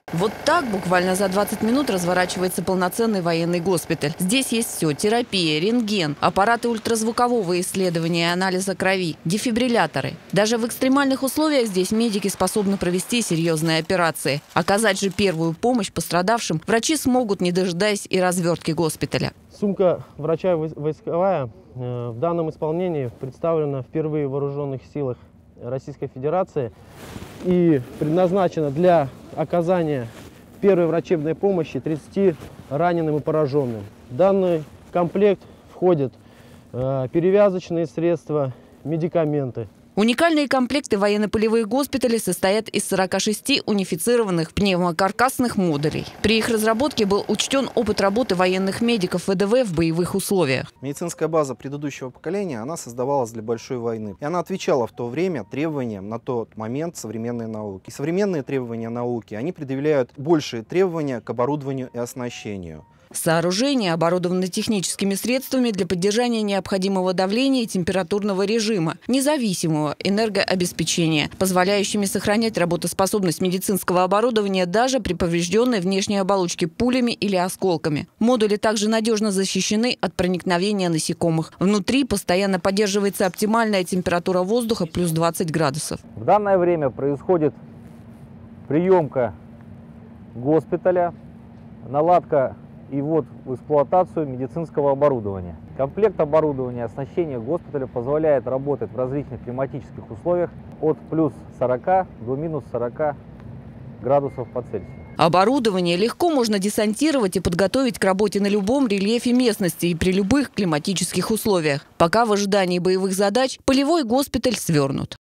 Вот так буквально за 20 минут разворачивается полноценный военный госпиталь. Здесь есть все – терапия, рентген, аппараты ультразвукового исследования и анализа крови, дефибрилляторы. Даже в экстремальных условиях здесь медики способны провести серьезные операции. Оказать же первую помощь пострадавшим врачи смогут, не дожидаясь и развертки госпиталя. Сумка врача войсковая в данном исполнении представлена впервые в вооруженных силах Российской Федерации и предназначена для оказания первой врачебной помощи 30 раненым и пораженным. В данный комплект входят перевязочные средства, медикаменты. Уникальные комплекты военно-полевых госпиталей состоят из 46 унифицированных пневмокаркасных модулей. При их разработке был учтен опыт работы военных медиков ВДВ в боевых условиях. Медицинская база предыдущего поколения, она создавалась для большой войны. И она отвечала в то время требованиям на тот момент современной науки. И современные требования науки, они предъявляют большие требования к оборудованию и оснащению. Сооружения оборудованы техническими средствами для поддержания необходимого давления и температурного режима, независимого энергообеспечения, позволяющими сохранять работоспособность медицинского оборудования даже при поврежденной внешней оболочке пулями или осколками. Модули также надежно защищены от проникновения насекомых. Внутри постоянно поддерживается оптимальная температура воздуха плюс 20 градусов. В данное время происходит приемка госпиталя, наладка и ввод в эксплуатацию медицинского оборудования. Комплект оборудования оснащения госпиталя позволяет работать в различных климатических условиях от плюс 40 до минус 40 градусов по Цельсию. Оборудование легко можно десантировать и подготовить к работе на любом рельефе местности и при любых климатических условиях. Пока в ожидании боевых задач полевой госпиталь свернут.